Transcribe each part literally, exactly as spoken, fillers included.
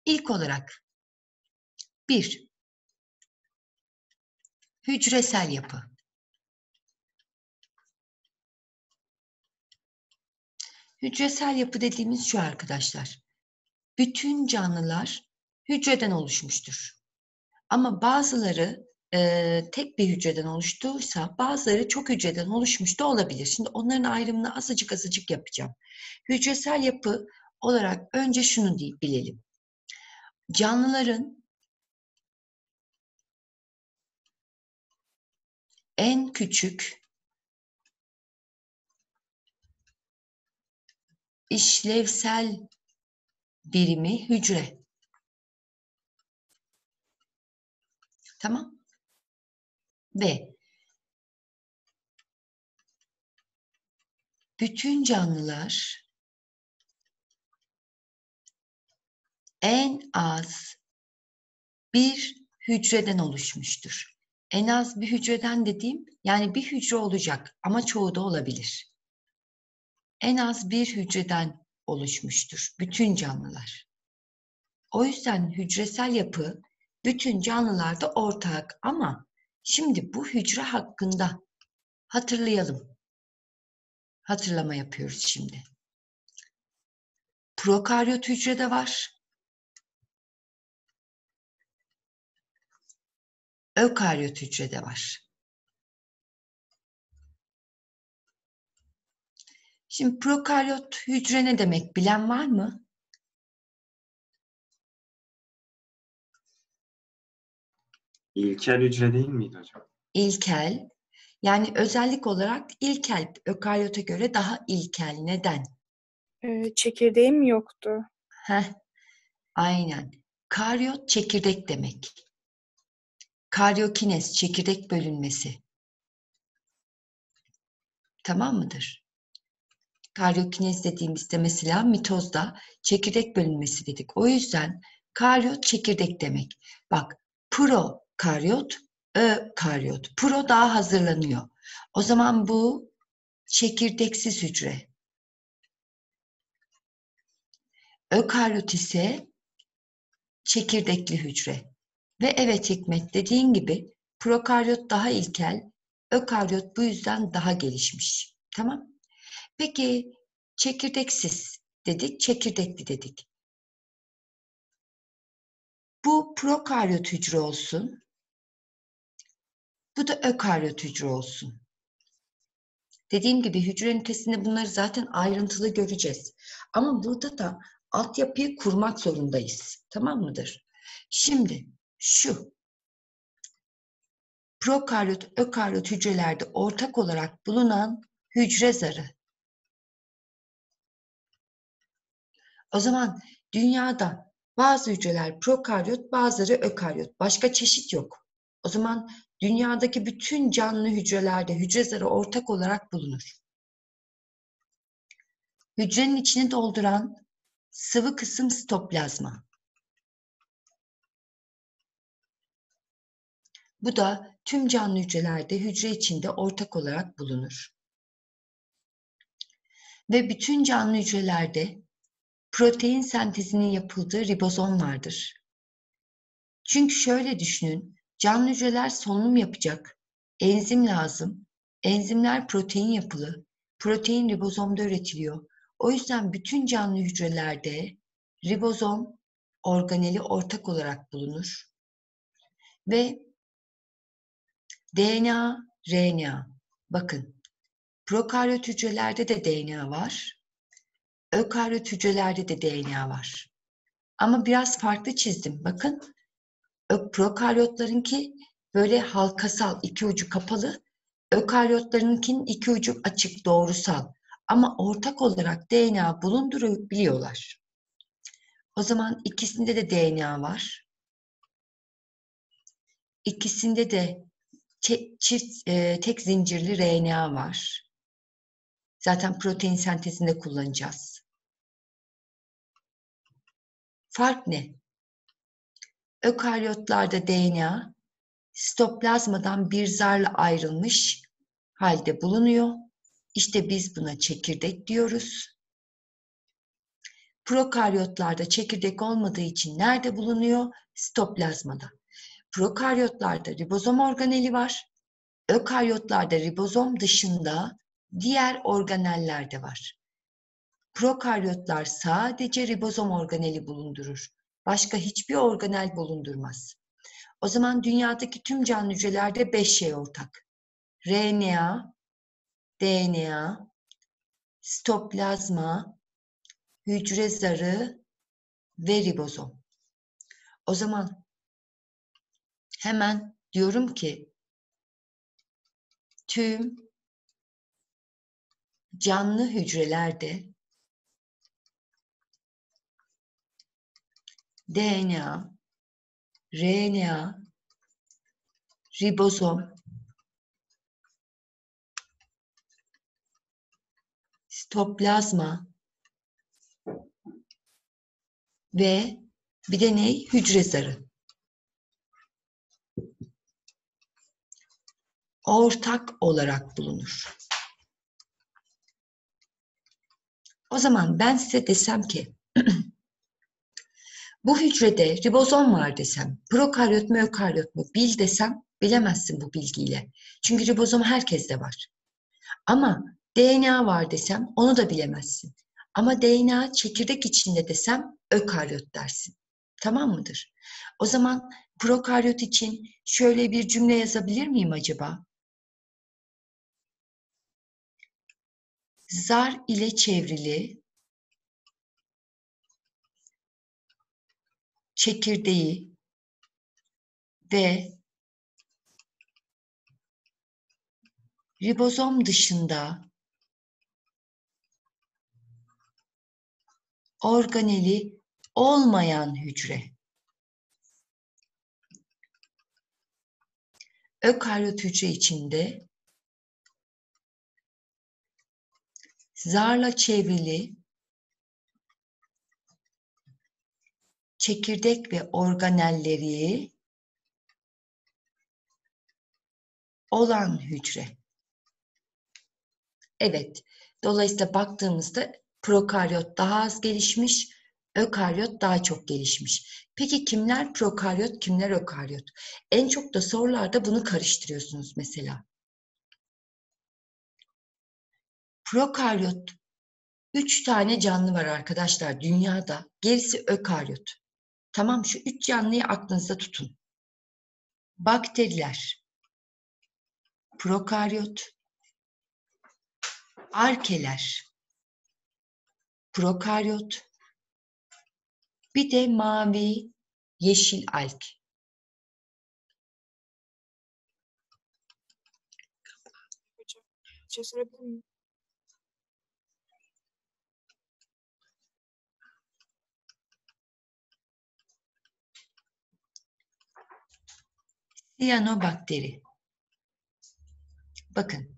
İlk olarak bir, hücresel yapı. Hücresel yapı dediğimiz şu arkadaşlar. Bütün canlılar hücreden oluşmuştur. Ama bazıları e, tek bir hücreden oluştuysa bazıları çok hücreden oluşmuş da olabilir. Şimdi onların ayrımını azıcık azıcık yapacağım. Hücresel yapı olarak önce şunu bilelim. Canlıların en küçük işlevsel birimi hücre. Tamam. Ve bütün canlılar en az bir hücreden oluşmuştur. En az bir hücreden dediğim, yani bir hücre olacak ama çoğu da olabilir. En az bir hücreden oluşmuştur bütün canlılar. O yüzden hücresel yapı bütün canlılarda ortak ama şimdi bu hücre hakkında hatırlayalım. Hatırlama yapıyoruz şimdi. Prokaryot hücrede var. Ökaryot hücrede var. Şimdi prokaryot hücre ne demek bilen var mı? İlkel hücre değil miydi hocam? İlkel. Yani özellik olarak ilkel, ökaryota göre daha ilkel. Neden? Ee, çekirdeğim yoktu. Heh, aynen. Karyot çekirdek demek. Karyokines, çekirdek bölünmesi. Tamam mıdır? Karyokines dediğimizde mesela mitozda çekirdek bölünmesi dedik. O yüzden karyot çekirdek demek. Bak, prokaryot, ökaryot. Pro daha hazırlanıyor. O zaman bu çekirdeksiz hücre. Ökaryot ise çekirdekli hücre. Ve evet Hikmet, dediğin gibi prokaryot daha ilkel, ökaryot bu yüzden daha gelişmiş. Tamam. Peki çekirdeksiz dedik, çekirdekli dedik. Bu prokaryot hücre olsun. Bu da ökaryot hücre olsun. Dediğim gibi hücre ünitesinde bunları zaten ayrıntılı göreceğiz. Ama burada da altyapıyı kurmak zorundayız. Tamam mıdır? Şimdi şu prokaryot, ökaryot hücrelerde ortak olarak bulunan hücre zarı. O zaman dünyada bazı hücreler prokaryot, bazıları ökaryot. Başka çeşit yok. O zaman dünyadaki bütün canlı hücrelerde hücre zarı ortak olarak bulunur. Hücrenin içini dolduran sıvı kısım sitoplazma. Bu da tüm canlı hücrelerde hücre içinde ortak olarak bulunur. Ve bütün canlı hücrelerde protein sentezinin yapıldığı ribozom vardır. Çünkü şöyle düşünün, canlı hücreler solunum yapacak, enzim lazım, enzimler protein yapılı, protein ribozomda üretiliyor. O yüzden bütün canlı hücrelerde ribozom organeli ortak olarak bulunur. Ve D N A, R N A. Bakın, prokaryot hücrelerde de D N A var, ökaryot hücrelerde de D N A var. Ama biraz farklı çizdim. Bakın, prokaryotlarınki böyle halkasal, iki ucu kapalı. Ökaryotlarınkinin iki ucu açık, doğrusal. Ama ortak olarak D N A bulundurabiliyorlar. O zaman ikisinde de D N A var. İkisinde de çift, e, tek zincirli R N A var. Zaten protein sentezinde kullanacağız. Fark ne? Ökaryotlarda D N A sitoplazmadan bir zarla ayrılmış halde bulunuyor. İşte biz buna çekirdek diyoruz. Prokaryotlarda çekirdek olmadığı için nerede bulunuyor? Sitoplazmada. Prokaryotlarda ribozom organeli var. Ökaryotlarda ribozom dışında diğer organeller de var. Prokaryotlar sadece ribozom organeli bulundurur. Başka hiçbir organel bulundurmaz. O zaman dünyadaki tüm canlı hücrelerde beş şey ortak. R N A, D N A, sitoplazma, hücre zarı ve ribozom. O zaman hemen diyorum ki tüm canlı hücrelerde D N A, R N A, ribozom, sitoplazma ve bir de ne? Hücre zarı. Ortak olarak bulunur. O zaman ben size desem ki bu hücrede ribozom var desem, prokaryot mu ökaryot mu bil desem bilemezsin bu bilgiyle. Çünkü ribozom herkeste var. Ama D N A var desem onu da bilemezsin. Ama D N A çekirdek içinde desem ökaryot dersin. Tamam mıdır? O zaman prokaryot için şöyle bir cümle yazabilir miyim acaba? Zar ile çevrili çekirdeği ve ribozom dışında organeli olmayan hücre. Ökaryot hücre içinde zarla çevrili çekirdek ve organelleri olan hücre. Evet, dolayısıyla baktığımızda prokaryot daha az gelişmiş, ökaryot daha çok gelişmiş. Peki kimler prokaryot, kimler ökaryot? En çok da sorularda bunu karıştırıyorsunuz mesela. Prokaryot, üç tane canlı var arkadaşlar dünyada, gerisi ökaryot. Tamam, şu üç canlıyı aklınızda tutun. Bakteriler, prokaryot, arkeler, prokaryot, bir de mavi, yeşil alg. Hocam, bir şey sorabilir miyim? Siyanobakteri. Bakın.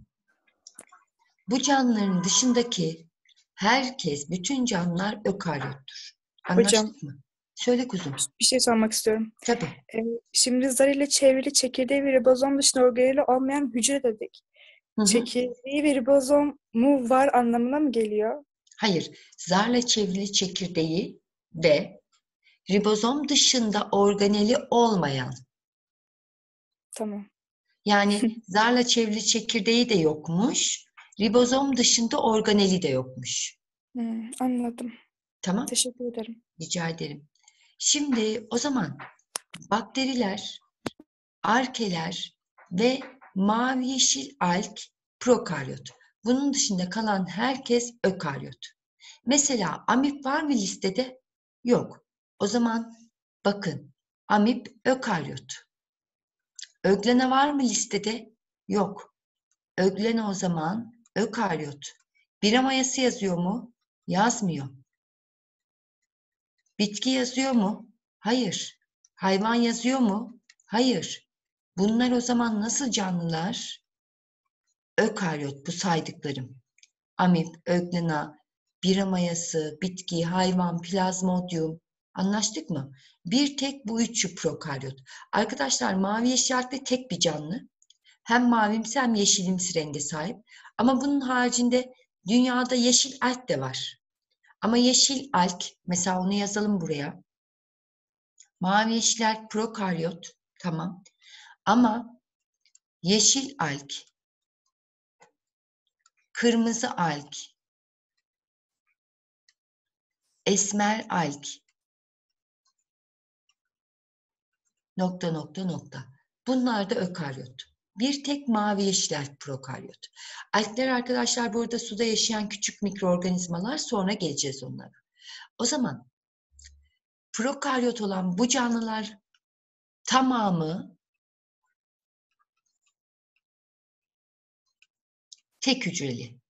Bu canlıların dışındaki herkes, bütün canlılar ökaryottur. Hocam, Anlaştık mı? Söyle kuzum. bir şey sormak istiyorum. Tabii. Ee, şimdi zar ile çevrili çekirdeği ve ribozom dışında organeli olmayan hücre dedik. Hı hı. Çekirdeği ve ribozomu var anlamına mı geliyor? Hayır. Zarla çevrili çekirdeği ve ribozom dışında organeli olmayan. Tamam. Yani zarla çevrili çekirdeği de yokmuş. Ribozom dışında organeli de yokmuş. Hmm, anladım. Tamam. Teşekkür ederim. Rica ederim. Şimdi o zaman bakteriler, arkeler ve mavi yeşil alg prokaryot. Bunun dışında kalan herkes ökaryot. Mesela amip var mı listede? Yok. O zaman bakın amip ökaryot. Öglena var mı listede? Yok. Öglena o zaman ökaryot. Bira mayası yazıyor mu? Yazmıyor. Bitki yazıyor mu? Hayır. Hayvan yazıyor mu? Hayır. Bunlar o zaman nasıl canlılar? Ökaryot bu saydıklarım. Amip, öglena, bira mayası, bitki, hayvan, plazmodium. Anlaştık mı? Bir tek bu üçü prokaryot. Arkadaşlar mavi yeşillikte tek bir canlı. Hem mavimsi hem yeşilimsi renge sahip. Ama bunun haricinde dünyada yeşil alg de var. Ama yeşil alg, mesela onu yazalım buraya. Mavi yeşiller prokaryot, tamam. Ama yeşil alg, kırmızı alg, esmer alg, nokta nokta nokta. Bunlar da ökaryot. Bir tek mavi yeşiller prokaryot. Algler arkadaşlar burada suda yaşayan küçük mikroorganizmalar, sonra geleceğiz onlara. O zaman prokaryot olan bu canlılar tamamı tek hücreli.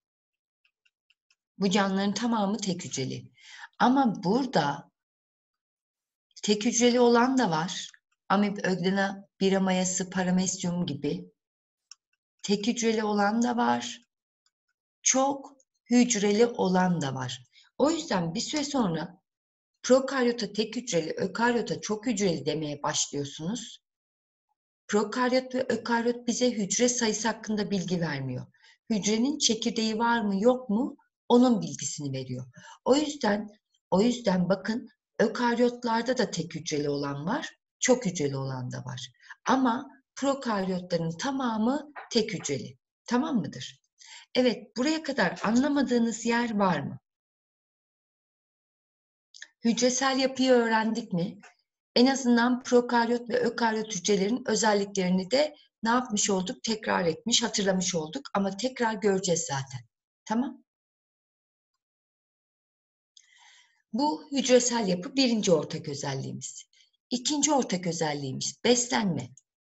Bu canlıların tamamı tek hücreli. Ama burada tek hücreli olan da var. Amip, öglena, bira mayası, paramesyum gibi. Tek hücreli olan da var. Çok hücreli olan da var. O yüzden bir süre sonra prokaryota tek hücreli, ökaryota çok hücreli demeye başlıyorsunuz. Prokaryot ve ökaryot bize hücre sayısı hakkında bilgi vermiyor. Hücrenin çekirdeği var mı yok mu onun bilgisini veriyor. O yüzden o yüzden bakın, ökaryotlarda da tek hücreli olan var, çok hücreli olan da var. Ama prokaryotların tamamı tek hücreli. Tamam mıdır? Evet, buraya kadar anlamadığınız yer var mı? Hücresel yapıyı öğrendik mi? En azından prokaryot ve ökaryot hücrelerin özelliklerini de ne yapmış olduk? Tekrar etmiş, hatırlamış olduk. Ama tekrar göreceğiz zaten. Tamam? Bu hücresel yapı birinci ortak özelliğimiz. İkinci ortak özelliğimiz beslenme.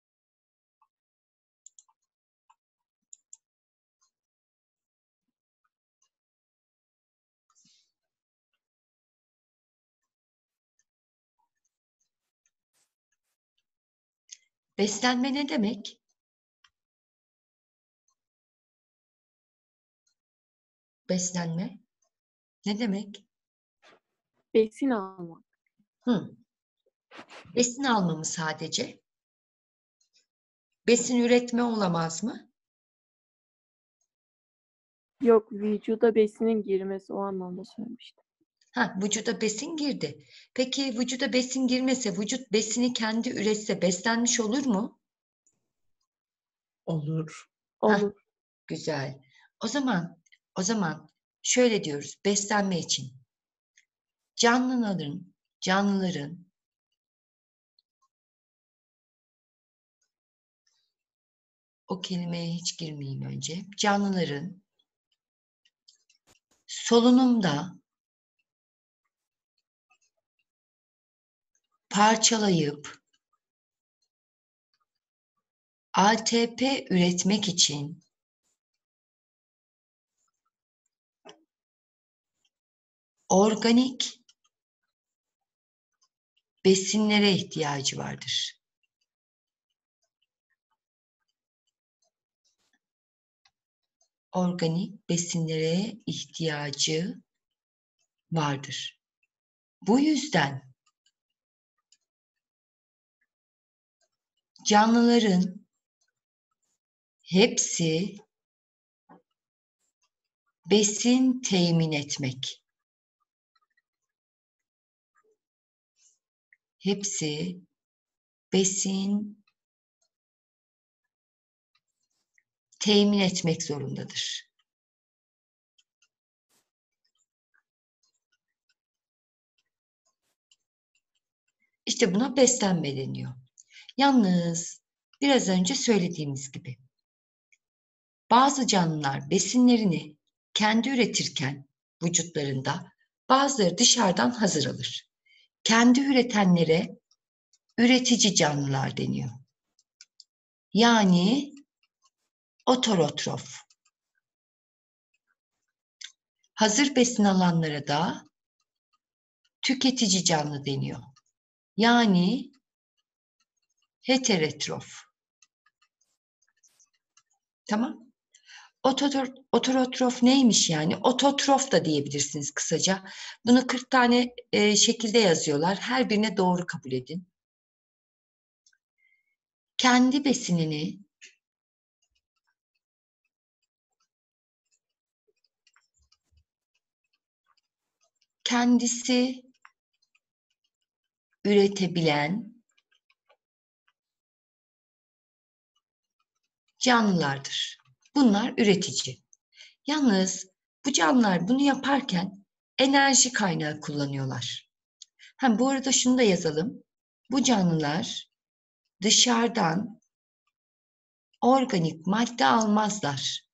Beslenme ne demek? Beslenme ne demek? Besin almak. Hı. Besin alma mı sadece? Besin üretme olamaz mı? Yok, vücuda besinin girmesi, o anlamda söylemiştim. Ha, vücuda besin girdi. Peki vücuda besin girmese, vücut besini kendi üretse beslenmiş olur mu? Olur. Hah, Olur. güzel. O zaman, o zaman şöyle diyoruz beslenme için. Canlıların, canlıların o kelimeye hiç girmeyeyim önce. Canlıların solunumda parçalayıp A T P üretmek için organik besinlere ihtiyacı vardır. Organik besinlere ihtiyacı vardır. Bu yüzden canlıların hepsi besin temin etmek. Hepsi besin temin etmek zorundadır. İşte buna beslenme deniyor. Yalnız biraz önce söylediğimiz gibi bazı canlılar besinlerini kendi üretirken vücutlarında bazıları dışarıdan hazır alır. Kendi üretenlere üretici canlılar deniyor. Yani ototrof. Hazır besin alanlara da tüketici canlı deniyor. Yani heterotrof. Tamam. Ototrof neymiş yani? Ototrof da diyebilirsiniz kısaca. Bunu kırk tane e, şekilde yazıyorlar. Her birine doğru kabul edin. Kendi besinini kendisi üretebilen canlılardır. Bunlar üretici. Yalnız bu canlılar bunu yaparken enerji kaynağı kullanıyorlar. Hem bu arada şunu da yazalım. Bu canlılar dışarıdan organik madde almazlar.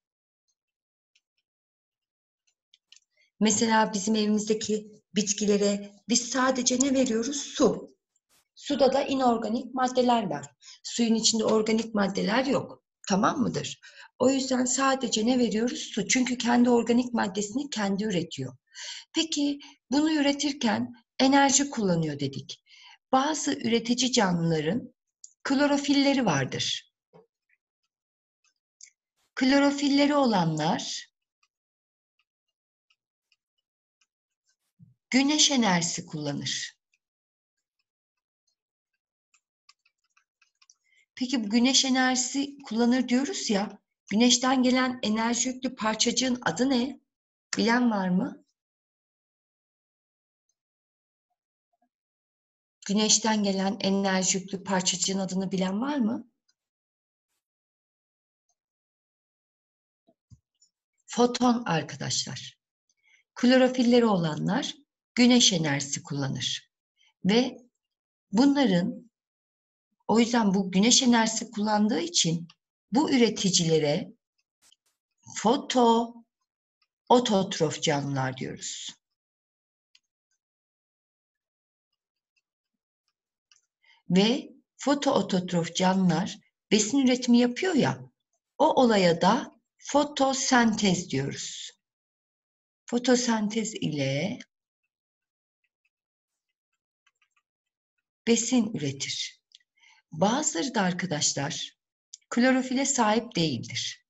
Mesela bizim evimizdeki bitkilere biz sadece ne veriyoruz? Su. Suda da inorganik maddeler var. Suyun içinde organik maddeler yok. Tamam mıdır? O yüzden sadece ne veriyoruz? Su. Çünkü kendi organik maddesini kendi üretiyor. Peki bunu üretirken enerji kullanıyor dedik. Bazı üretici canlıların klorofilleri vardır. Klorofilleri olanlar güneş enerjisi kullanır. Peki bu güneş enerjisi kullanır diyoruz ya, güneşten gelen enerji yüklü parçacığın adı ne? Bilen var mı? Güneşten gelen enerji yüklü parçacığın adını bilen var mı? Foton arkadaşlar. Klorofilleri olanlar güneş enerjisi kullanır. Ve bunların, o yüzden bu güneş enerjisi kullandığı için bu üreticilere foto ototrof canlılar diyoruz. Ve fotoototrof canlılar besin üretimi yapıyor ya, o olaya da fotosentez diyoruz. Fotosentez ile besin üretir. Bazıları da arkadaşlar klorofile sahip değildir.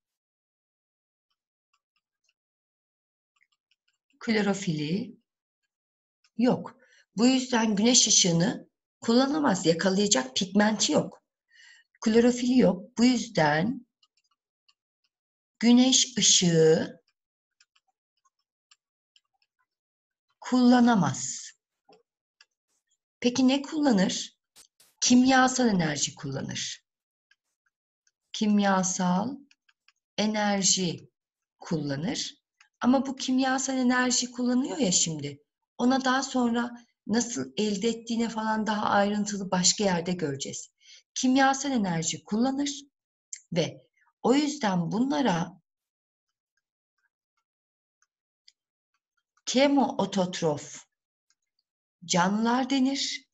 Klorofili yok. Bu yüzden güneş ışığını kullanamaz. Yakalayacak pigmenti yok. Klorofili yok. Bu yüzden güneş ışığı kullanamaz. Peki ne kullanır? Kimyasal enerji kullanır. Kimyasal enerji kullanır. Ama bu kimyasal enerji kullanıyor ya şimdi. Ona daha sonra nasıl elde ettiğine falan daha ayrıntılı başka yerde göreceğiz. Kimyasal enerji kullanır ve o yüzden bunlara kemoototrof canlılar denir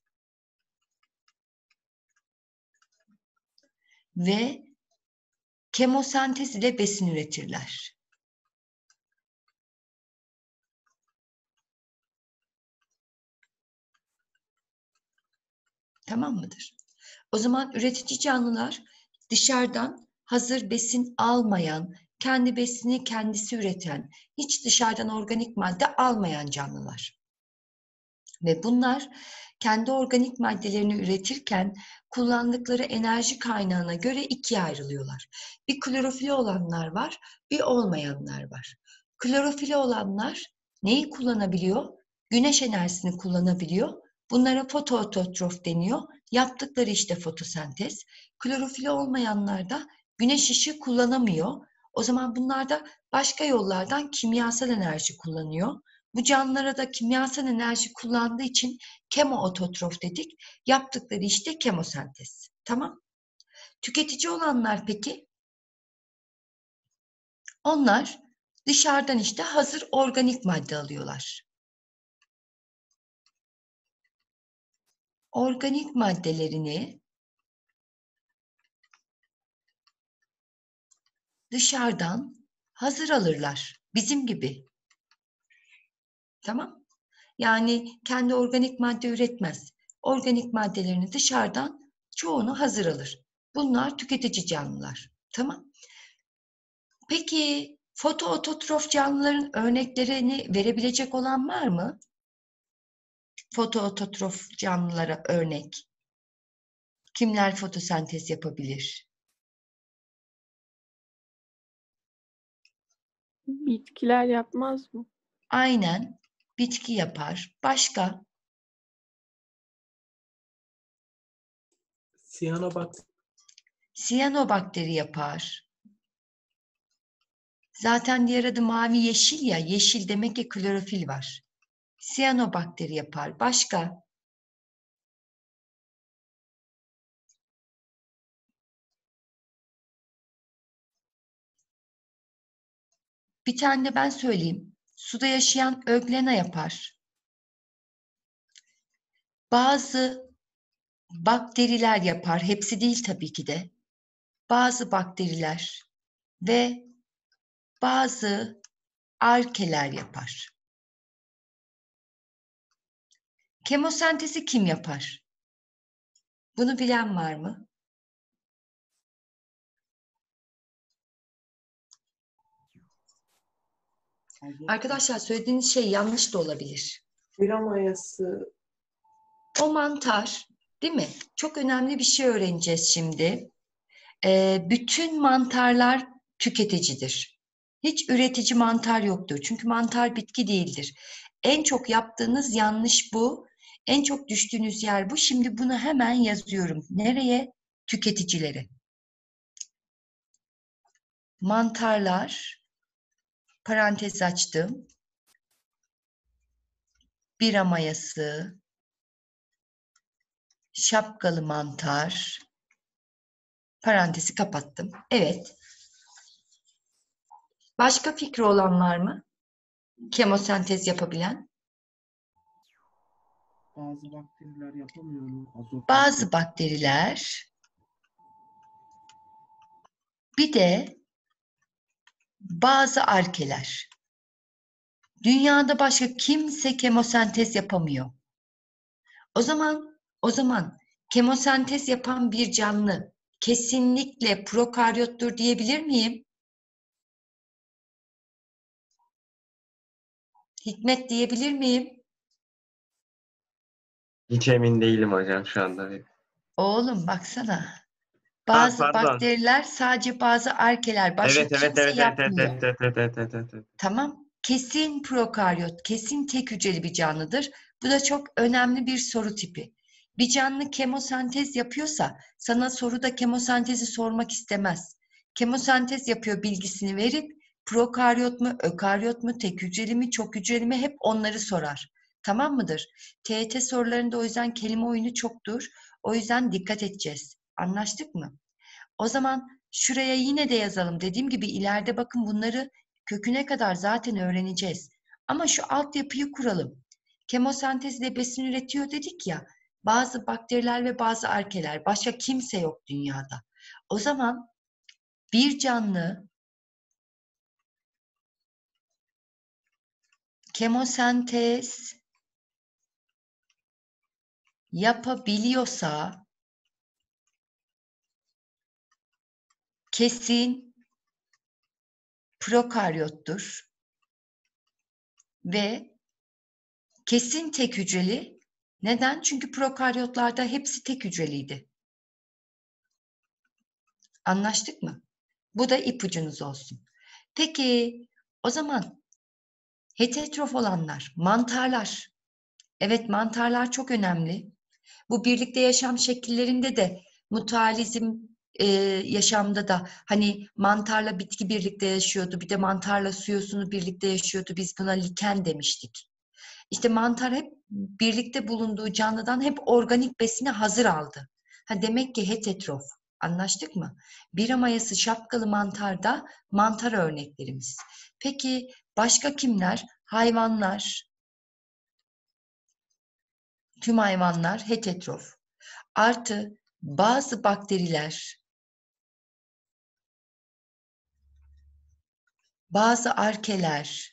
ve kemosentez ile besin üretirler. Tamam mıdır? O zaman üretici canlılar dışarıdan hazır besin almayan, kendi besini kendisi üreten, hiç dışarıdan organik madde almayan canlılar. Ve bunlar kendi organik maddelerini üretirken kullandıkları enerji kaynağına göre ikiye ayrılıyorlar. Bir klorofili olanlar var, bir olmayanlar var. Klorofili olanlar neyi kullanabiliyor? Güneş enerjisini kullanabiliyor. Bunlara fotoototrof deniyor. Yaptıkları işte fotosentez. Klorofili olmayanlar da güneş ışığı kullanamıyor. O zaman bunlar da başka yollardan kimyasal enerji kullanıyor. Bu canlılara da kimyasal enerji kullandığı için kemoototrof dedik. Yaptıkları işte kemosentez. Tamam. Tüketici olanlar peki? Onlar dışarıdan işte hazır organik madde alıyorlar. Organik maddelerini dışarıdan hazır alırlar. Bizim gibi. Tamam. Yani kendi organik madde üretmez. Organik maddelerini dışarıdan çoğunu hazır alır. Bunlar tüketici canlılar. Tamam. Peki fotoototrof canlıların örneklerini verebilecek olan var mı? Fotoototrof canlılara örnek. Kimler fotosentez yapabilir? Bitkiler yapmaz mı? Aynen. bitki yapar. Başka? Siyanobakter. Siyanobakteri yapar. Zaten diğer adı mavi yeşil ya. Yeşil demek ki klorofil var. Siyanobakteri yapar. Başka? Bir tane de ben söyleyeyim. Suda yaşayan öglena yapar. Bazı bakteriler yapar. Hepsi değil tabii ki de. Bazı bakteriler ve bazı arkeler yapar. Kemosentezi kim yapar? Bunu bilen var mı? Arkadaşlar söylediğiniz şey yanlış da olabilir. Bira mayası. O mantar, değil mi? Çok önemli bir şey öğreneceğiz şimdi. Ee, bütün mantarlar tüketicidir. Hiç üretici mantar yoktur. Çünkü mantar bitki değildir. En çok yaptığınız yanlış bu. En çok düştüğünüz yer bu. Şimdi bunu hemen yazıyorum. Nereye? Tüketicilere. Mantarlar, parantez açtım. Bira mayası, şapkalı mantar, parantezi kapattım. Evet. Başka fikri olan var mı? Kemosentez yapabilen? Bazı bakteriler yapamıyor mu? Azot Bazı bakteriler, bir de bazı arkeler. Dünyada başka kimse kemosentez yapamıyor. O zaman, o zaman kemosentez yapan bir canlı kesinlikle prokaryottur diyebilir miyim? Hikmet diyebilir miyim? Hiç emin değilim hocam şu anda. Oğlum baksana. Ha, Bazı pardon. bakteriler sadece bazı arkeler. Başka Evet evet kimse evet evet evet yapmıyor. evet evet evet evet evet. Tamam. Kesin prokaryot, kesin tek hücreli bir canlıdır. Bu da çok önemli bir soru tipi. Bir canlı kemosentez yapıyorsa sana soruda kemosentezi sormak istemez. Kemosentez yapıyor bilgisini verip prokaryot mu, ökaryot mu, tek hücreli mi, çok hücreli mi hep onları sorar. Tamam mıdır? T Y T sorularında o yüzden kelime oyunu çoktur. O yüzden dikkat edeceğiz. Anlaştık mı? O zaman şuraya yine de yazalım. Dediğim gibi ileride bakın bunları köküne kadar zaten öğreneceğiz. Ama şu altyapıyı kuralım. Kemosentezle besin üretiyor dedik ya. Bazı bakteriler ve bazı arkeler. Başka kimse yok dünyada. O zaman bir canlı kemosentez yapabiliyorsa kesin prokaryottur ve kesin tek hücreli. Neden? Çünkü prokaryotlarda hepsi tek hücreliydi. Anlaştık mı? Bu da ipucunuz olsun. Peki o zaman heterotrof olanlar, mantarlar. Evet, mantarlar çok önemli. Bu birlikte yaşam şekillerinde de mutualizm e, yaşamda da hani mantarla bitki birlikte yaşıyordu. Bir de mantarla su yosunu birlikte yaşıyordu. Biz buna liken demiştik. İşte mantar hep birlikte bulunduğu canlıdan hep organik besini hazır aldı. Ha demek ki heterotrof. Anlaştık mı? Bira mayası şapkalı mantarda mantar örneklerimiz. Peki başka kimler? Hayvanlar. Tüm hayvanlar heterotrof. Artı bazı bakteriler, bazı arkeler,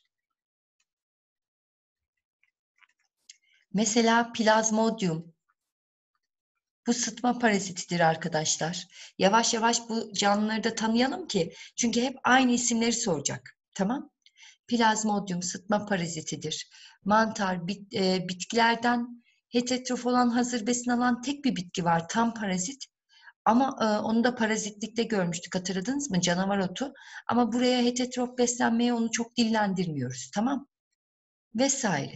mesela plazmodium. Bu sıtma parazitidir arkadaşlar. Yavaş yavaş bu canlıları da tanıyalım ki. Çünkü hep aynı isimleri soracak. Tamam? Plazmodium sıtma parazitidir. Mantar, bit, e, bitkilerden heterotrof olan hazır besin alan tek bir bitki var. Tam parazit. Ama e, onu da parazitlikte görmüştük. Hatırladınız mı? Canavar otu. Ama buraya heterotrof beslenmeye onu çok dillendirmiyoruz. Tamam? Vesaire.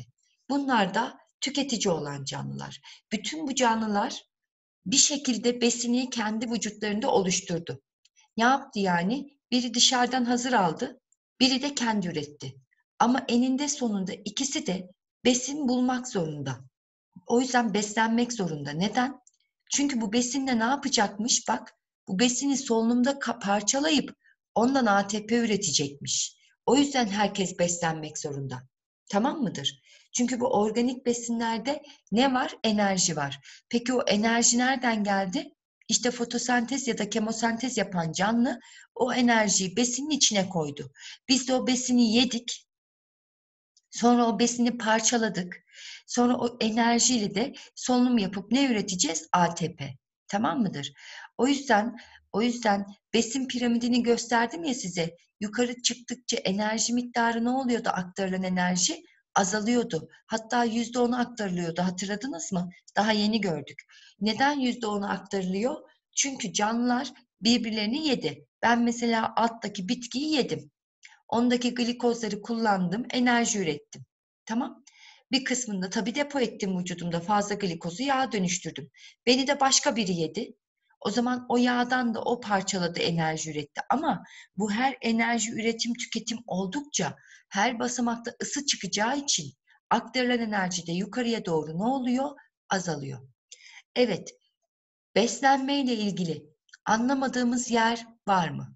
Bunlar da tüketici olan canlılar. Bütün bu canlılar bir şekilde besini kendi vücutlarında oluşturdu. Ne yaptı yani? Biri dışarıdan hazır aldı, biri de kendi üretti. Ama eninde sonunda ikisi de besin bulmak zorunda. O yüzden beslenmek zorunda. Neden? Çünkü bu besinle ne yapacakmış? Bak, bu besini solunumda parçalayıp ondan A T P üretecekmiş. O yüzden herkes beslenmek zorunda. Tamam mıdır? Çünkü bu organik besinlerde ne var? Enerji var. Peki o enerji nereden geldi? İşte fotosentez ya da kemosentez yapan canlı o enerjiyi besinin içine koydu. Biz de o besini yedik. Sonra o besini parçaladık. Sonra o enerjiyle de solunum yapıp ne üreteceğiz? A T P. Tamam mıdır? O yüzden o yüzden besin piramidini gösterdim ya size. Yukarı çıktıkça enerji miktarı ne oluyordu? Aktarılan enerji azalıyordu. Hatta yüzde onu aktarılıyordu. Hatırladınız mı? Daha yeni gördük. Neden yüzde onu aktarılıyor? Çünkü canlılar birbirlerini yedi. Ben mesela alttaki bitkiyi yedim. Ondaki glikozları kullandım, enerji ürettim. Tamam. Bir kısmını da tabii depo ettim vücudumda. Fazla glikozu yağa dönüştürdüm. Beni de başka biri yedi. O zaman o yağdan da o parçaladı, enerji üretti. Ama bu her enerji üretim tüketim oldukça her basamakta ısı çıkacağı için aktarılan enerji de yukarıya doğru ne oluyor? Azalıyor. Evet, beslenmeyle ilgili anlamadığımız yer var mı?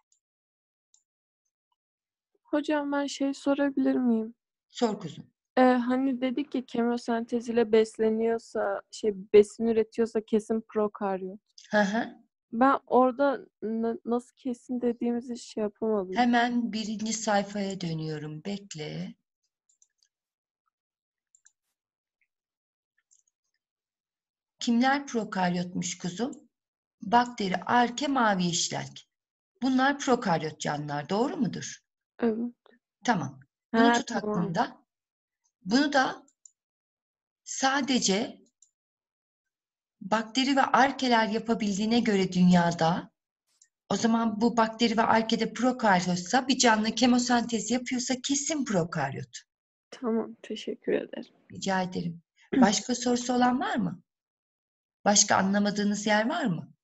Hocam ben şey sorabilir miyim? Sor kuzum. Ee, hani dedik ki kemosentez ile besleniyorsa, şey besin üretiyorsa kesin prokaryot. Hı hı. Ben orada n- nasıl kesin dediğimizi şey yapamadım. Hemen birinci sayfaya dönüyorum. Bekle. Kimler prokaryotmuş kuzum? Bakteri, arke, mavi işlek. Bunlar prokaryot canlılar. Doğru mudur? Evet. Tamam. Bunu Ha, tut tamam. aklında. Bunu da sadece bakteri ve arkeler yapabildiğine göre dünyada, o zaman bu bakteri ve arkede prokaryotsa bir canlı kemosentez yapıyorsa kesin prokaryot. Tamam, teşekkür ederim. Rica ederim. Başka sorusu olan var mı? Başka anlamadığınız yer var mı?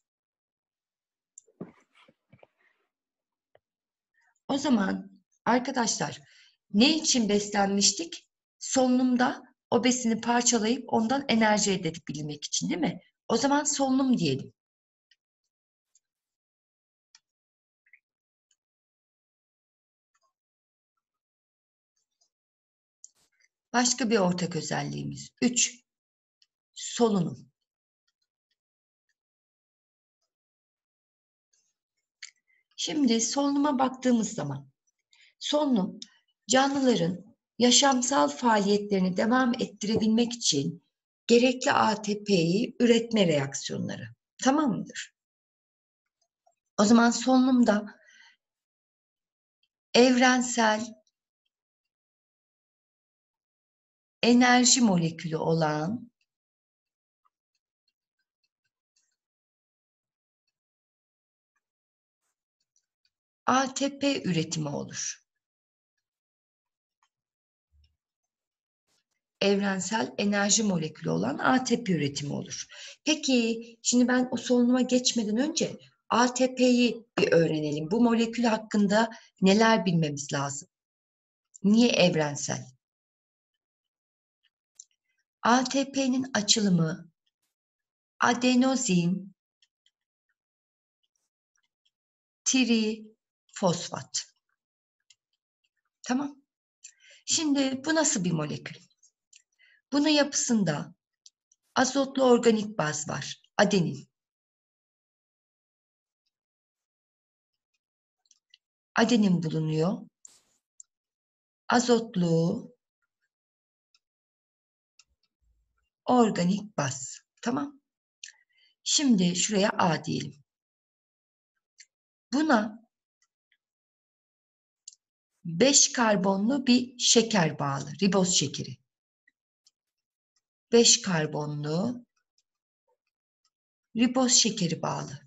O zaman arkadaşlar ne için beslenmiştik? Solunumda o besini parçalayıp ondan enerji elde edebilmek için, değil mi? O zaman solunum diyelim. Başka bir ortak özelliğimiz. Üç. Solunum. Şimdi solunuma baktığımız zaman solunum canlıların yaşamsal faaliyetlerini devam ettirebilmek için gerekli A T P'yi üretme reaksiyonları. Tamam mıdır? O zaman solunumda evrensel enerji molekülü olan A T P üretimi olur. Evrensel enerji molekülü olan A T P üretimi olur. Peki, şimdi ben o solunuma geçmeden önce A T P'yi bir öğrenelim. Bu molekül hakkında neler bilmemiz lazım? Niye evrensel? A T P'nin açılımı adenozin trifosfat. Tamam. Şimdi bu nasıl bir molekül? Bunun yapısında azotlu organik baz var. Adenin. Adenin bulunuyor. Azotlu organik baz. Tamam. Şimdi şuraya A diyelim. Buna beş karbonlu bir şeker bağlı. Riboz şekeri. beş karbonlu riboz şekeri bağlı.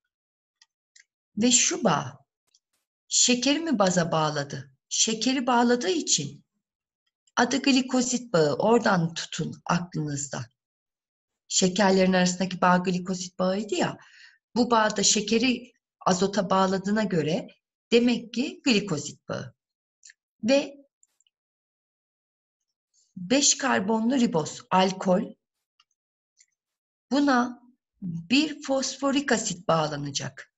Ve şu bağ şekeri mi baza bağladı? Şekeri bağladığı için Adı glikozit bağı. Oradan tutun aklınızda. Şekerlerin arasındaki bağ glikozit bağıydı ya. Bu bağda şekeri azota bağladığına göre demek ki glikozit bağı. Ve beş karbonlu riboz, alkol. Buna bir fosforik asit bağlanacak.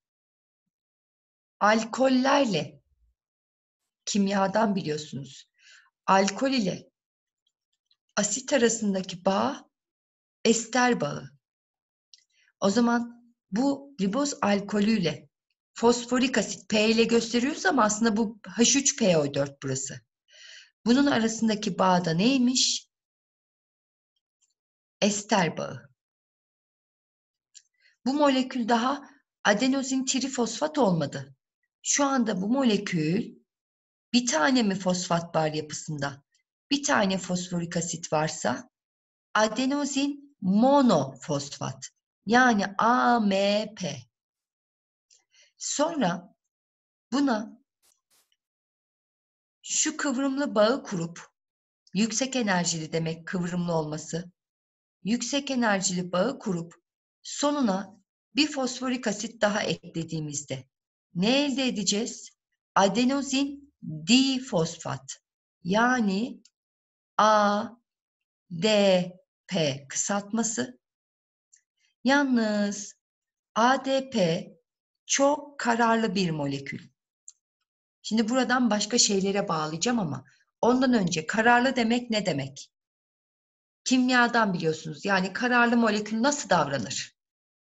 Alkollerle, kimyadan biliyorsunuz, alkol ile asit arasındaki bağ ester bağı. O zaman bu riboz alkolüyle fosforik asit P ile gösteriyoruz ama aslında bu H üç P O dört burası. Bunun arasındaki bağ da neymiş? Ester bağı. Bu molekül daha adenozin trifosfat olmadı. Şu anda bu molekül bir tane mi fosfat var yapısında? Bir tane fosforik asit varsa adenozin monofosfat. Yani A M P. Sonra buna şu kıvrımlı bağı kurup, yüksek enerjili demek kıvrımlı olması, yüksek enerjili bağı kurup sonuna bir fosforik asit daha eklediğimizde ne elde edeceğiz? Adenozin difosfat. Yani A D P kısaltması. Yalnız A D P çok kararlı bir molekül. Şimdi buradan başka şeylere bağlayacağım ama ondan önce kararlı demek ne demek? Kimyadan biliyorsunuz. Yani kararlı molekül nasıl davranır?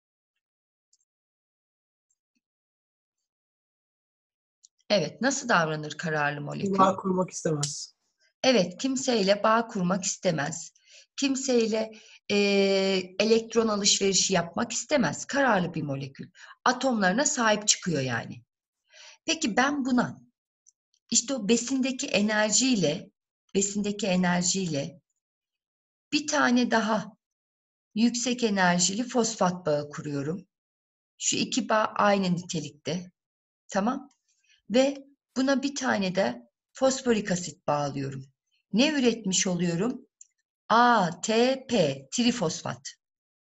Evet, nasıl davranır kararlı molekül? Bağ kurmak istemez. Evet, kimseyle bağ kurmak istemez. Kimseyle e, elektron alışverişi yapmak istemez. Kararlı bir molekül. Atomlarına sahip çıkıyor yani. Peki ben buna işte o besindeki enerjiyle besindeki enerjiyle bir tane daha yüksek enerjili fosfat bağı kuruyorum. Şu iki bağ aynı nitelikte. Tamam. Ve buna bir tane de fosforik asit bağlıyorum. Ne üretmiş oluyorum? A T P, trifosfat.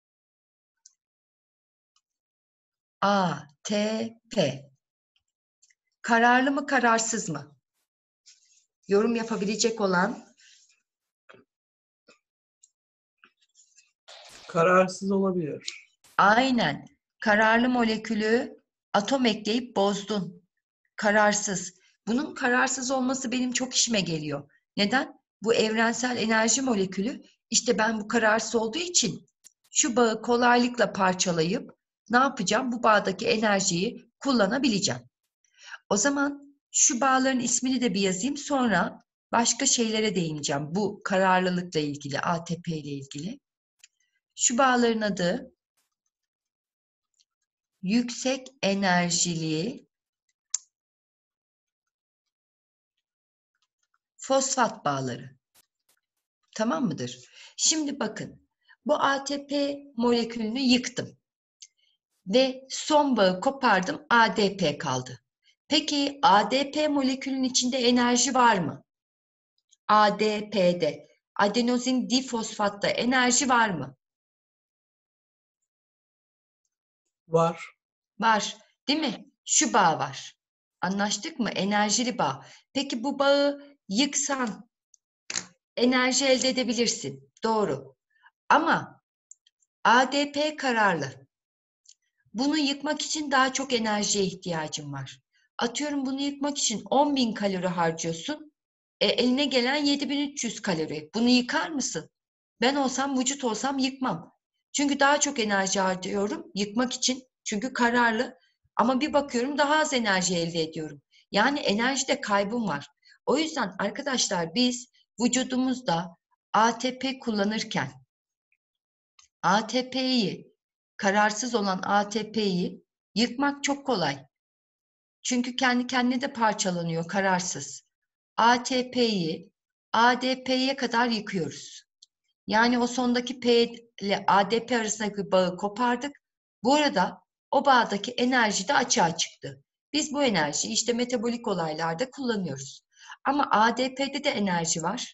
A T P. Kararlı mı, kararsız mı? Yorum yapabilecek olan? Kararsız olabilir. Aynen. Kararlı molekülü atom ekleyip bozdun. Kararsız. Bunun kararsız olması benim çok işime geliyor. Neden? Bu evrensel enerji molekülü, işte ben bu kararsız olduğu için şu bağı kolaylıkla parçalayıp ne yapacağım? Bu bağdaki enerjiyi kullanabileceğim. O zaman şu bağların ismini de bir yazayım, sonra başka şeylere değineceğim. Bu kararlılıkla ilgili, A T P ile ilgili. Şu bağların adı yüksek enerjili fosfat bağları. Tamam mıdır? Şimdi bakın, bu A T P molekülünü yıktım ve son bağı kopardım, A D P kaldı. Peki A D P molekülünün içinde enerji var mı? A D P'de, adenozin difosfatta enerji var mı? Var. Var, değil mi? Şu bağ var. Anlaştık mı? Enerjili bağ. Peki bu bağı yıksan enerji elde edebilirsin. Doğru. Ama A D P kararlı. Bunu yıkmak için daha çok enerjiye ihtiyacın var. Atıyorum bunu yıkmak için on bin kalori harcıyorsun. E, eline gelen yedi bin üç yüz kalori. Bunu yıkar mısın? Ben olsam, vücut olsam yıkmam. Çünkü daha çok enerji harcıyorum yıkmak için. Çünkü kararlı. Ama bir bakıyorum daha az enerji elde ediyorum. Yani enerjide kaybım var. O yüzden arkadaşlar biz vücudumuzda A T P kullanırken A T P'yi, kararsız olan A T P'yi yıkmak çok kolay. Çünkü kendi kendine de parçalanıyor kararsız. A T P'yi A D P'ye kadar yıkıyoruz. Yani o sondaki P ile A D P arasındaki bağı kopardık. Bu arada o bağdaki enerji de açığa çıktı. Biz bu enerjiyi işte metabolik olaylarda kullanıyoruz. Ama A D P'de de enerji var.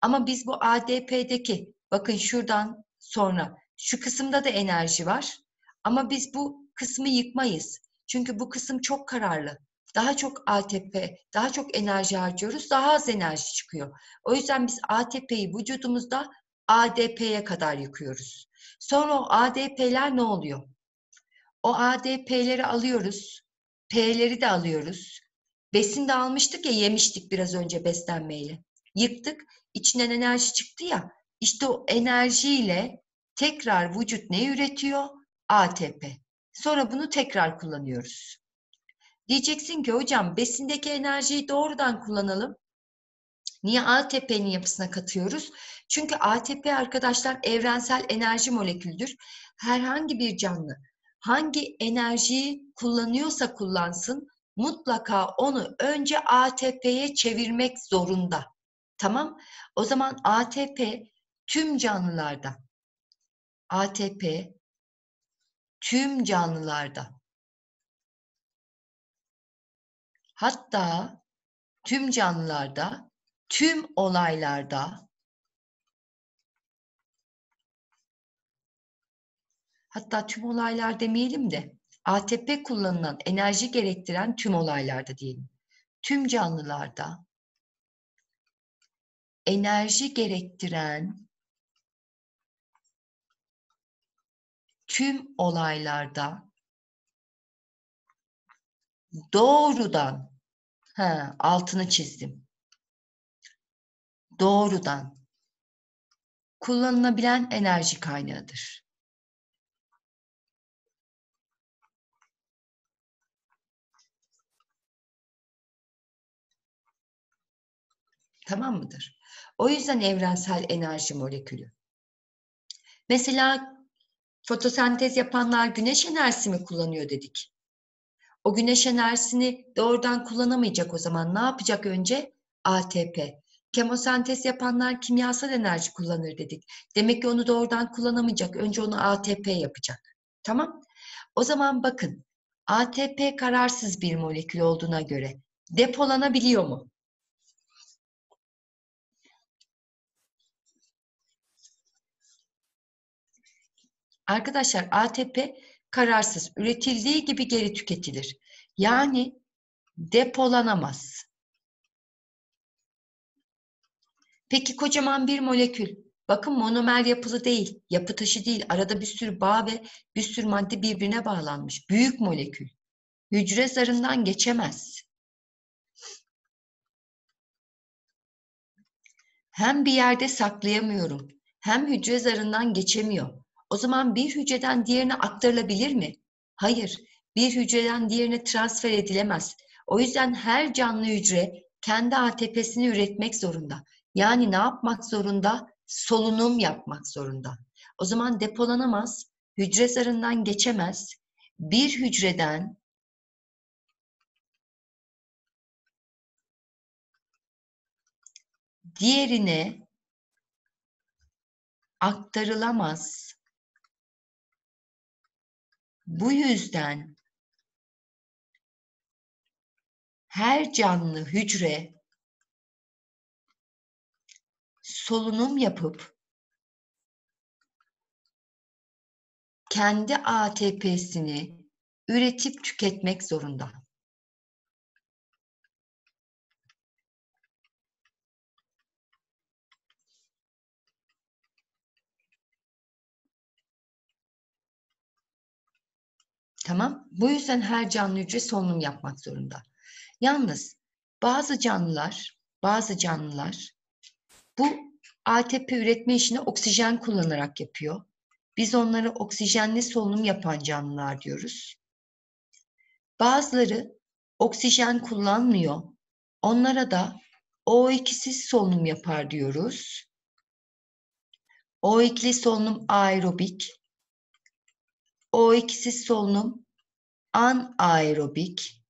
Ama biz bu A D P'deki, bakın şuradan sonra şu kısımda da enerji var. Ama biz bu kısmı yıkmayız. Çünkü bu kısım çok kararlı. Daha çok A T P, daha çok enerji harcıyoruz, daha az enerji çıkıyor. O yüzden biz A T P'yi vücudumuzda A D P'ye kadar yıkıyoruz. Sonra o A D P'ler ne oluyor? O A D P'leri alıyoruz, P'leri de alıyoruz. Besin de almıştık ya, yemiştik biraz önce beslenmeyle. Yıktık, içinden enerji çıktı ya, işte o enerjiyle tekrar vücut ne üretiyor? A T P. Sonra bunu tekrar kullanıyoruz. Diyeceksin ki hocam besindeki enerjiyi doğrudan kullanalım. Niye A T P'nin yapısına katıyoruz? Çünkü A T P arkadaşlar evrensel enerji moleküldür. Herhangi bir canlı hangi enerjiyi kullanıyorsa kullansın mutlaka onu önce A T P'ye çevirmek zorunda. Tamam? O zaman A T P tüm canlılarda A T P tüm canlılarda hatta tüm canlılarda tüm olaylarda hatta tüm olaylar demeyelim de A T P kullanılan enerji gerektiren tüm olaylarda diyelim. Tüm canlılarda enerji gerektiren tüm olaylarda doğrudan, he, altını çizdim. Doğrudan kullanılabilen enerji kaynağıdır. Tamam mıdır? O yüzden evrensel enerji molekülü. Mesela fotosentez yapanlar güneş enerjisi mi kullanıyor dedik. O güneş enerjisini doğrudan kullanamayacak o zaman. Ne yapacak önce? A T P. Kemosentez yapanlar kimyasal enerji kullanır dedik. Demek ki onu doğrudan kullanamayacak. Önce onu A T P yapacak. Tamam? O zaman bakın. A T P kararsız bir molekül olduğuna göre depolanabiliyor mu? Arkadaşlar A T P kararsız. Üretildiği gibi geri tüketilir. Yani depolanamaz. Peki kocaman bir molekül. Bakın monomer yapılı değil, yapı taşı değil. Arada bir sürü bağ ve bir sürü madde birbirine bağlanmış. Büyük molekül. Hücre zarından geçemez. Hem bir yerde saklayamıyorum, hem hücre zarından geçemiyor. O zaman bir hücreden diğerine aktarılabilir mi? Hayır, bir hücreden diğerine transfer edilemez. O yüzden her canlı hücre kendi A T P'sini üretmek zorunda. Yani ne yapmak zorunda? Solunum yapmak zorunda. O zaman depolanamaz, hücre zarından geçemez. Bir hücreden diğerine aktarılamaz. Bu yüzden her canlı hücre solunum yapıp kendi A T P'sini üretip tüketmek zorunda. Tamam? Bu yüzden her canlı hücre solunum yapmak zorunda. Yalnız bazı canlılar, bazı canlılar bu A T P üretme işini oksijen kullanarak yapıyor. Biz onlara oksijenli solunum yapan canlılar diyoruz. Bazıları oksijen kullanmıyor. Onlara da O iki'siz solunum yapar diyoruz. O iki'li solunum aerobik. O iki'siz solunum anaerobik.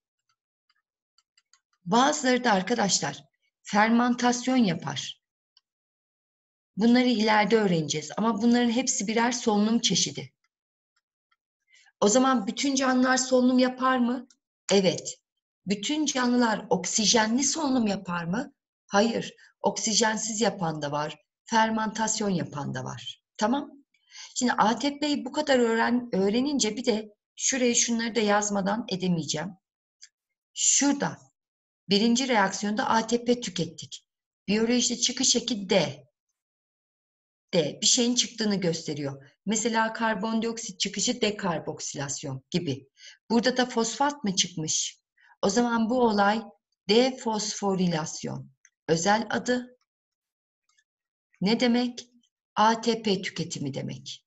Bazıları da arkadaşlar fermantasyon yapar. Bunları ileride öğreneceğiz ama bunların hepsi birer solunum çeşidi. O zaman bütün canlılar solunum yapar mı? Evet. Bütün canlılar oksijenli solunum yapar mı? Hayır. oksijensiz yapan da var, fermantasyon yapan da var. Tamam? Şimdi A T P'yi bu kadar öğren, öğrenince bir de şuraya şunları da yazmadan edemeyeceğim. Şurada birinci reaksiyonda A T P tükettik. Biyolojide çıkış eki D. D bir şeyin çıktığını gösteriyor. Mesela karbondioksit çıkışı dekarboksilasyon gibi. Burada da fosfat mı çıkmış? O zaman bu olay defosforilasyon. Özel adı ne demek? A T P tüketimi demek.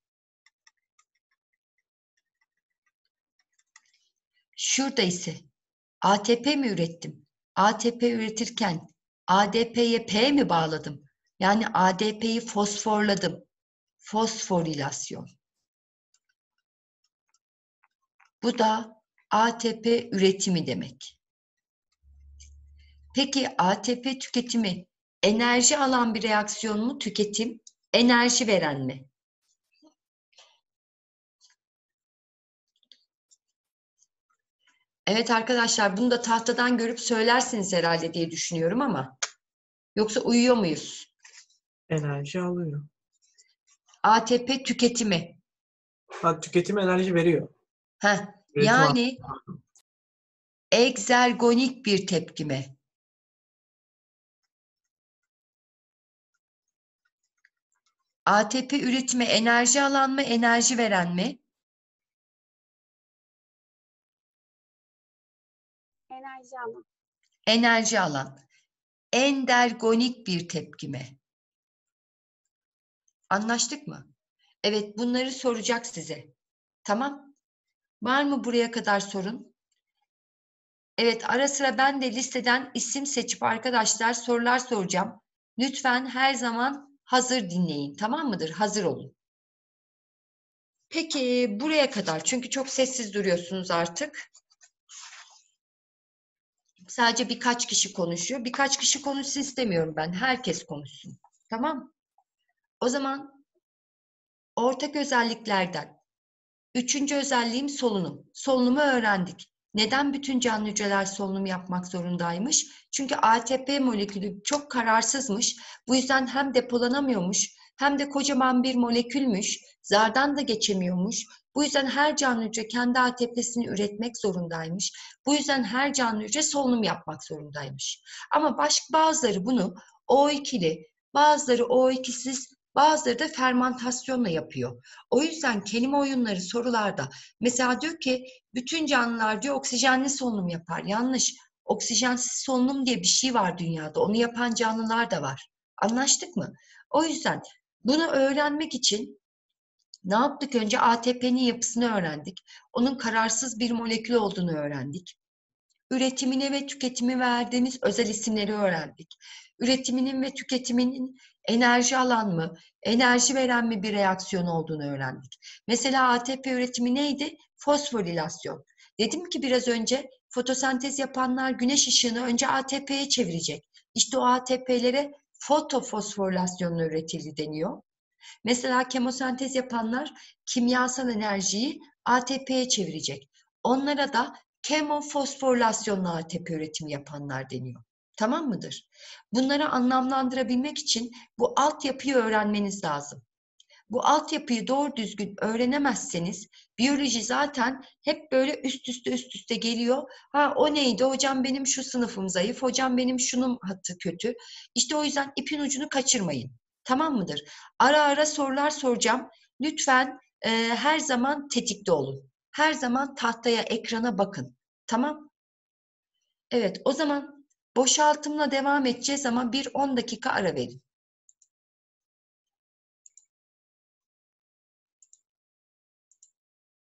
Şurada ise A T P mi ürettim? A T P üretirken A D P'ye P mi bağladım? Yani A D P'yi fosforladım. Fosforilasyon. Bu da A T P üretimi demek. Peki A T P tüketimi enerji alan bir reaksiyon mu, tüketim? Enerji veren mi? Evet arkadaşlar, bunu da tahtadan görüp söylersiniz herhalde diye düşünüyorum ama yoksa uyuyor muyuz? Enerji alıyor. A T P tüketimi. Ha, tüketim enerji veriyor. Heh, Üretim yani egzergonik bir tepkime. A T P üretimi enerji alan mı, enerji veren mi? Enerji alan. Enerji alan. Endergonik bir tepkime. Anlaştık mı? Evet, bunları soracak size. Tamam. Var mı buraya kadar sorun? Evet, ara sıra ben de listeden isim seçip arkadaşlar sorular soracağım. Lütfen her zaman hazır dinleyin. Tamam mıdır? Hazır olun. Peki buraya kadar, çünkü çok sessiz duruyorsunuz artık. Sadece birkaç kişi konuşuyor. Birkaç kişi konuşsun istemiyorum ben. Herkes konuşsun. Tamam? O zaman ortak özelliklerden üçüncü özelliğim solunum. Solunumu öğrendik. Neden bütün canlı hücreler solunum yapmak zorundaymış? Çünkü A T P molekülü çok kararsızmış. Bu yüzden hem depolanamıyormuş hem de kocaman bir molekülmüş. Zardan da geçemiyormuş. Bu yüzden her canlı hücre kendi A T P'sini üretmek zorundaymış. Bu yüzden her canlı hücre solunum yapmak zorundaymış. Ama başka bazıları bunu O ikili, bazıları O ikisiz, bazıları da fermantasyonla yapıyor. O yüzden kelime oyunları sorularda mesela diyor ki bütün canlılar diyor oksijenli solunum yapar. Yanlış. Oksijensiz solunum diye bir şey var dünyada. Onu yapan canlılar da var. Anlaştık mı? O yüzden bunu öğrenmek için ne yaptık? Önce A T P'nin yapısını öğrendik. Onun kararsız bir molekül olduğunu öğrendik. Üretimine ve tüketimi verdiğimiz özel isimleri öğrendik. Üretiminin ve tüketiminin enerji alan mı, enerji veren mi bir reaksiyon olduğunu öğrendik. Mesela A T P üretimi neydi? Fosforilasyon. Dedim ki biraz önce fotosentez yapanlar güneş ışığını önce A T P'ye çevirecek. İşte o A T P'lere fotofosforilasyonla üretildi deniyor. Mesela kemosentez yapanlar kimyasal enerjiyi A T P'ye çevirecek. Onlara da kemofosforilasyonla A T P üretimi yapanlar deniyor. Tamam mıdır? Bunları anlamlandırabilmek için bu altyapıyı öğrenmeniz lazım. Bu altyapıyı doğru düzgün öğrenemezseniz biyoloji zaten hep böyle üst üste üst üste geliyor. Ha o neydi? Hocam benim şu sınıfım zayıf. Hocam benim şunun hattı kötü. İşte o yüzden ipin ucunu kaçırmayın. Tamam mıdır? Ara ara sorular soracağım. Lütfen e, her zaman tetikte olun. Her zaman tahtaya, ekrana bakın. Tamam? Evet, o zaman boşaltımla devam edeceğiz ama bir on dakika ara verin.